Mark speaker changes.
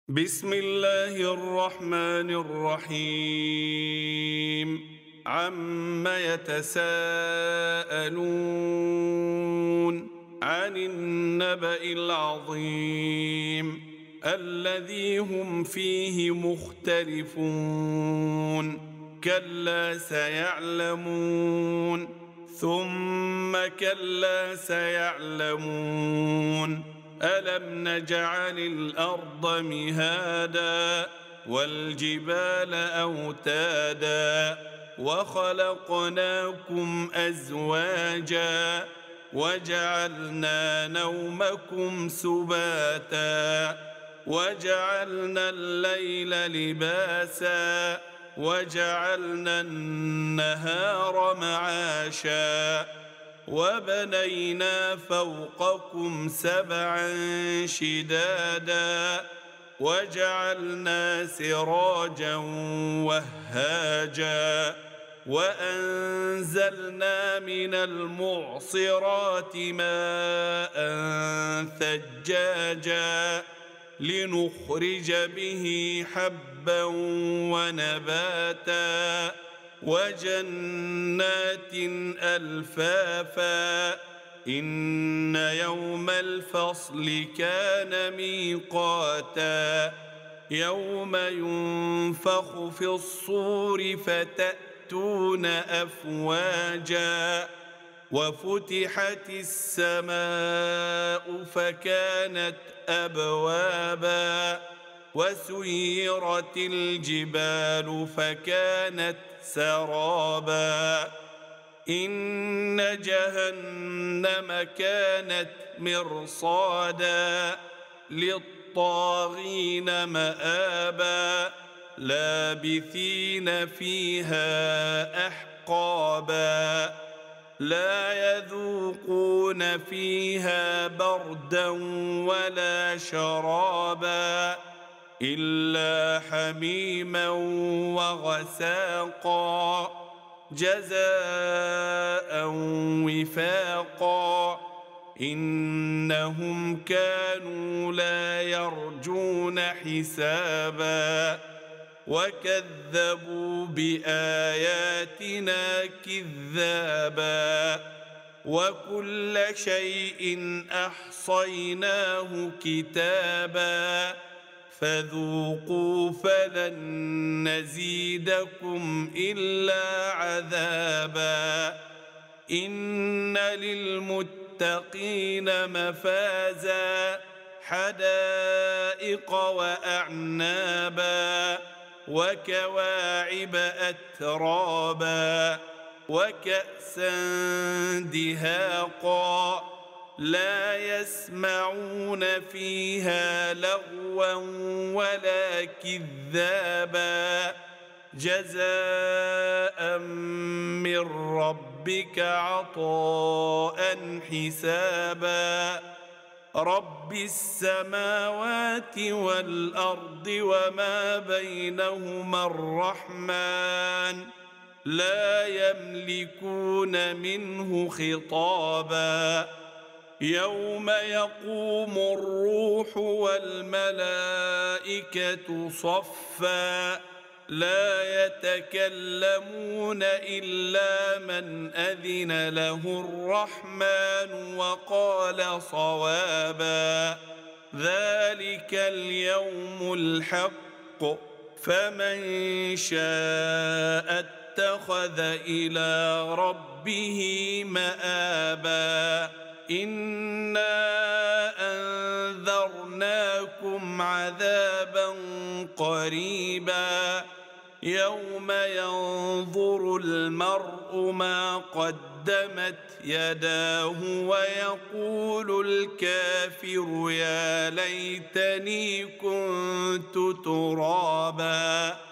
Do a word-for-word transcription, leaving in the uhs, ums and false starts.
Speaker 1: بسم الله الرحمن الرحيم عم يتساءلون عن النبأ العظيم الذي هم فيه مختلفون كلا سيعلمون ثم كلا سيعلمون ألم نجعل الأرض مهادا والجبال أوتادا وخلقناكم أزواجا وجعلنا نومكم سباتا وجعلنا الليل لباسا وجعلنا النهار معاشا وبنينا فوقكم سبعا شدادا وجعلنا سراجا وهاجا وأنزلنا من المعصرات ماء ثجاجا لنخرج به حبا ونباتا وجنات ألفافا إن يوم الفصل كان ميقاتا يوم ينفخ في الصور فتأتون أفواجا وفتحت السماء فكانت أبوابا وسيرت الجبال فكانت سرابا إن جهنم كانت مرصادا للطاغين مآبا لابثين فيها أحقابا لا يذوقون فيها بردا ولا شرابا إلا حميما وغساقا جزاء وفاقا إنهم كانوا لا يرجون حسابا وكذبوا بآياتنا كذابا وكل شيء أحصيناه كتابا فذوقوا فلن نزيدكم إلا عذابا إن للمتقين مفازا حدائق وأعنابا وكواعب أترابا وكأسا دهاقا لا يسمعون فيها لغوا ولا كذابا جزاء من ربك عطاء حسابا رب السماوات والأرض وما بينهما الرحمن لا يملكون منه خطابا يوم يقوم الروح والملائكة صفا لا يتكلمون إلا من أذن له الرحمن وقال صوابا ذلك اليوم الحق فمن شاء اتخذ إلى ربه مآبا إنا أنذرناكم عذابا قريبا يوم ينظر المرء ما قدمت يداه ويقول الكافر يا ليتني كنت ترابا